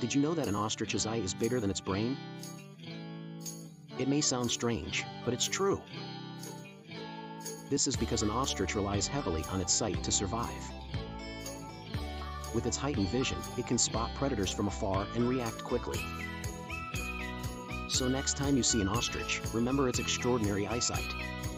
Did you know that an ostrich's eye is bigger than its brain? It may sound strange, but it's true. This is because an ostrich relies heavily on its sight to survive. With its heightened vision, it can spot predators from afar and react quickly. So next time you see an ostrich, remember its extraordinary eyesight.